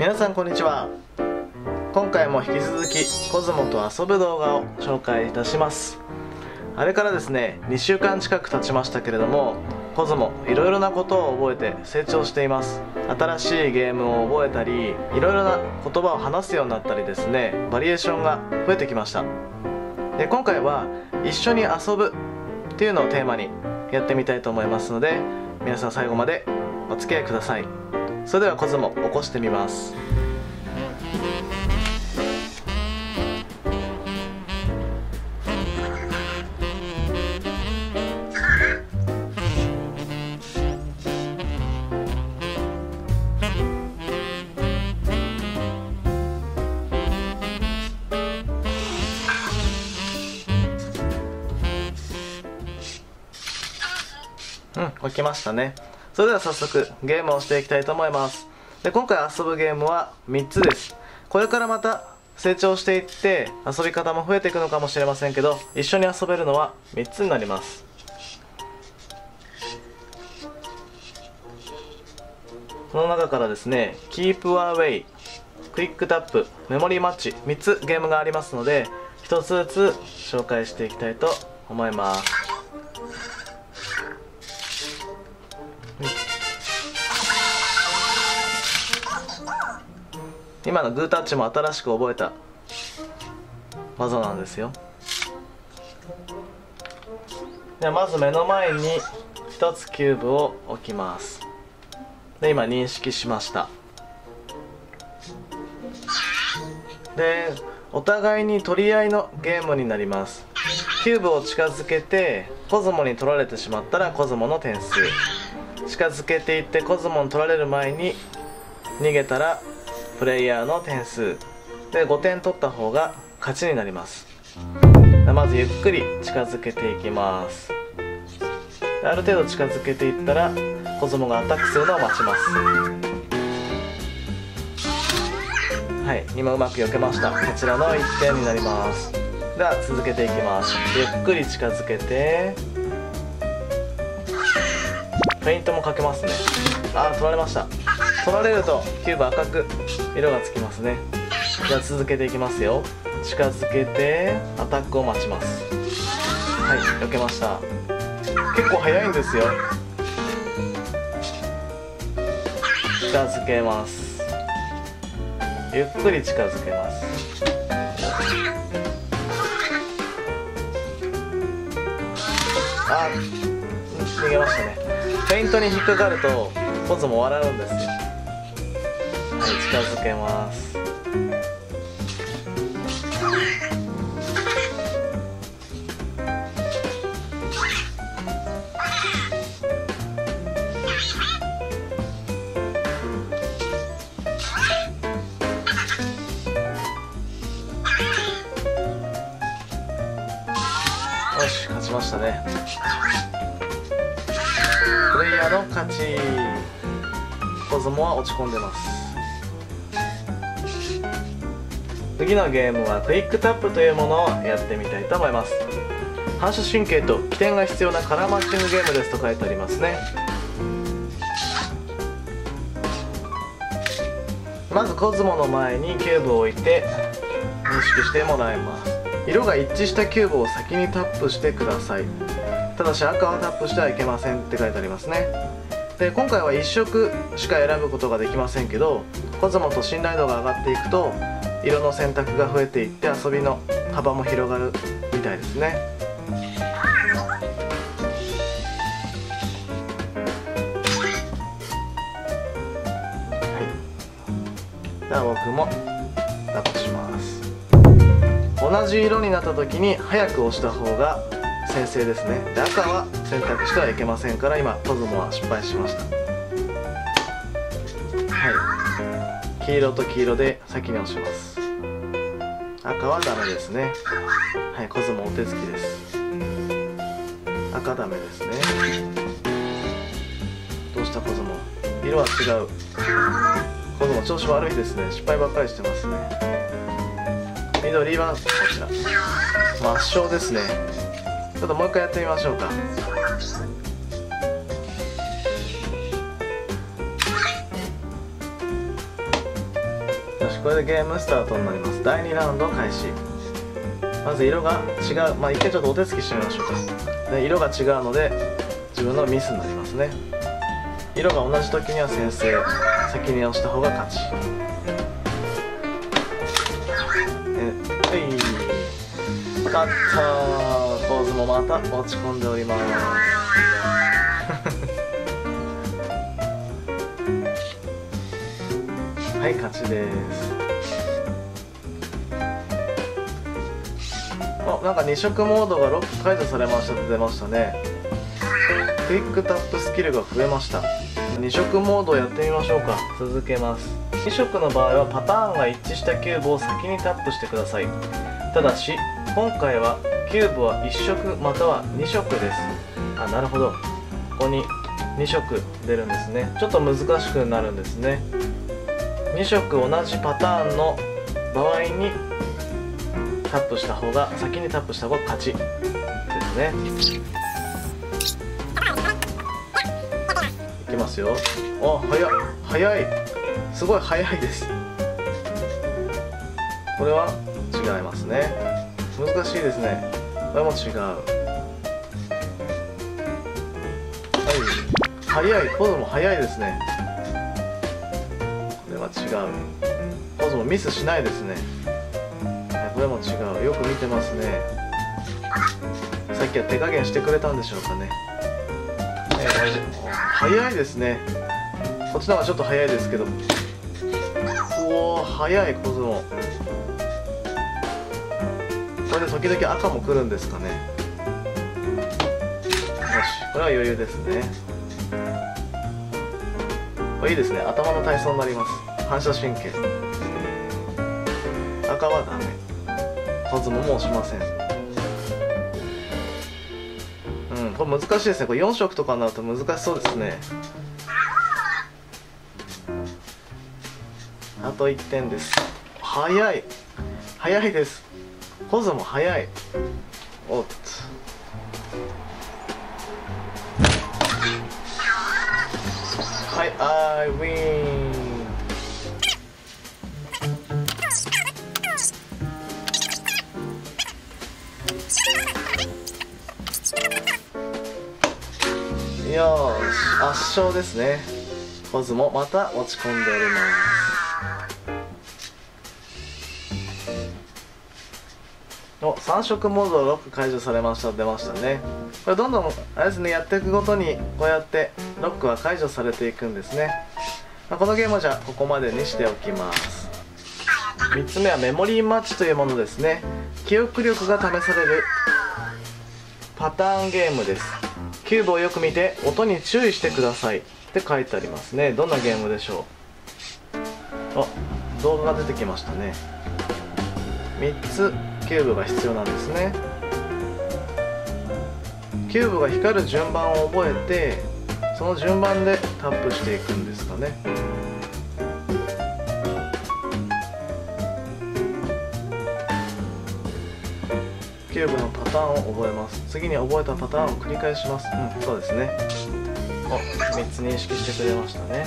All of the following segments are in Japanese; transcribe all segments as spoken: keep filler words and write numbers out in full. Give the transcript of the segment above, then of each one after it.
皆さんこんにちは。今回も引き続きコズモと遊ぶ動画を紹介いたします。あれからですねにしゅうかん近く経ちましたけれども、コズモいろいろなことを覚えて成長しています。新しいゲームを覚えたり、いろいろな言葉を話すようになったりですね、バリエーションが増えてきました。で今回は一緒に遊ぶっていうのをテーマにやってみたいと思いますので、皆さん最後までお付き合いください。それではコズモ起こしてみます。うん、起きましたね。それでは早速ゲームをしていきたいと思います。で今回遊ぶゲームはみっつです。これからまた成長していって遊び方も増えていくのかもしれませんけど、一緒に遊べるのはみっつになります。その中からですね、Keep Away、クイックタップ、メモリーマッチ、みっつゲームがありますので、ひとつずつ紹介していきたいと思います。今のグータッチも新しく覚えた技なんですよ。ではまず目の前にひとつキューブを置きます。で今認識しました。でお互いに取り合いのゲームになります。キューブを近づけてコズモに取られてしまったらコズモの点数、近づけていってコズモに取られる前に逃げたらプレイヤーの点数でごてん取った方が勝ちになります。まずゆっくり近づけていきます。ある程度近づけていったらコズモがアタックするのを待ちます。はい、今うまく避けました。こちらのいってんになります。では続けていきます。ゆっくり近づけてフェイントもかけますね。あー取られました。取られるとキューブ赤く色がつきますね。じゃあ続けていきますよ。近づけてアタックを待ちます。はい、避けました。結構早いんですよ。近づけます。ゆっくり近づけます。あ、逃げましたね。フェイントに引っかかるとコズモ笑うんですよ。はい、近づけます。よし、勝ちましたね。プレイヤーの勝ち。コズモは落ち込んでます。次のゲームはクイックタップというものをやってみたいと思います。反射神経と起点が必要なカラーマッチングゲームですと書いてありますね。まずコズモの前にキューブを置いて認識してもらいます。色が一致したキューブを先にタップしてください。ただし赤はタップしてはいけませんって書いてありますね。で今回はいっ色しか選ぶことができませんけど、コズモと信頼度が上がっていくと色の選択が増えていって遊びの幅も広がるみたいですね。はい、では僕もタップします。同じ色になった時に早く押した方が先制ですね。で赤は選択してはいけませんから、今コズモは失敗しました。はい、黄色と黄色で先に押します。赤はダメですね。はい、コズモお手つきです。赤ダメですね。どうしたコズモ、色は違う。コズモ調子悪いですね。失敗ばっかりしてますね。緑はこちら抹消ですね。ちょっともう一回やってみましょうか。 これでゲームスタートになります。だいにラウンド開始。まず色が違う、まあ一回ちょっとお手つきしてみましょうか。で色が違うので自分のミスになりますね。色が同じ時には先制、先に押した方が勝ち。えはい勝ったー。ポーズもまた落ち込んでおりますはい勝ちです。あ、なんかに色モードがロック解除されましたと出ましたね。クイックタップスキルが増えました。に色モードをやってみましょうか。続けます。に色の場合はパターンが一致したキューブを先にタップしてください。ただし今回はキューブはいち色またはに色です。あ、なるほど、ここにに色出るんですね。ちょっと難しくなるんですね。に色同じパターンの場合にタップした方が先にタップした方が勝ちですね。いきますよ。あ、早い早い、すごい早いです。これは違いますね。難しいですね。これも違う。はい、早い。ポズも早いですね。これは違う。ポズもミスしないですね。これも違う。よく見てますね。さっきは手加減してくれたんでしょうかね。えー、早いですね。こっちの方がちょっと早いですけど。おお、早い。ポズもこれで時々赤も来るんですかね。よし、これは余裕ですね。これいいですね。頭の体操になります。反射神経。赤はダメ。ポズももうしません。うん、これ難しいですね。これよん色とかになると難しそうですね。あといってんです。早い早いです。ポズも早い。おっと、はい、I win。よーし、圧勝ですね。ポズもまた落ち込んでおります。お、さん色モードロック解除されました。出ましたね。これどんどんあれですね、やっていくごとにこうやってロックは解除されていくんですね。まあ、このゲームはじゃあここまでにしておきます。みっつめはメモリーマッチというものですね。記憶力が試されるパターンゲームです。キューブをよく見て音に注意してくださいって書いてありますね。どんなゲームでしょう。あ、動画が出てきましたね。みっつキューブが必要なんですね。キューブが光る順番を覚えて、その順番でタップしていくんですかね。キューブのパターンを覚えます。次に覚えたパターンを繰り返します。うん、そうですね。お、みっつ認識してくれましたね。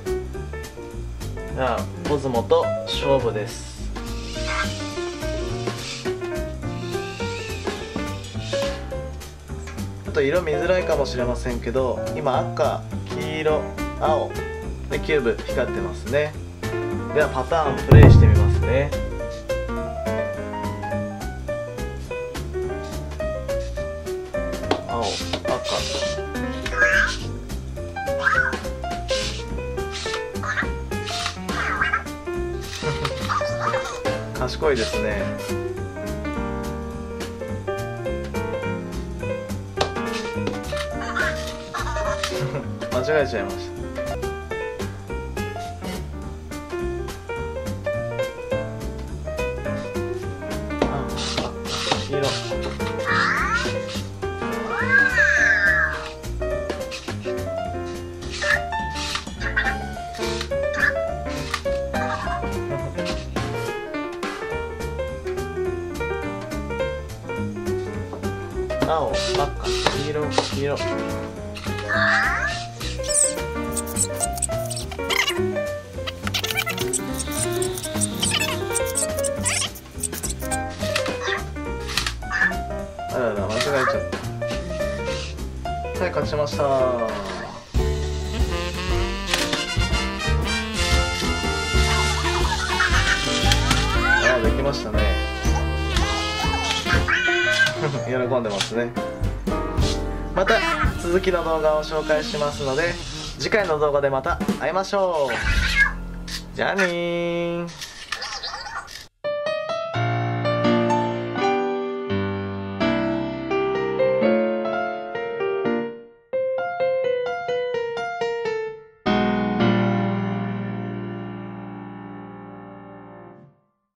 じゃあポズモと勝負です。ちょっと色見づらいかもしれませんけど、今赤、黄色、青でキューブ光ってますね。ではパターンプレイしてみますね。青、赤賢いですね。間違えちゃいました。あ、赤、黄色。青、赤、黄色、黄色。 しました。あ、できましたね。喜んでますね。また続きの動画を紹介しますので、次回の動画でまた会いましょう。じゃあねー。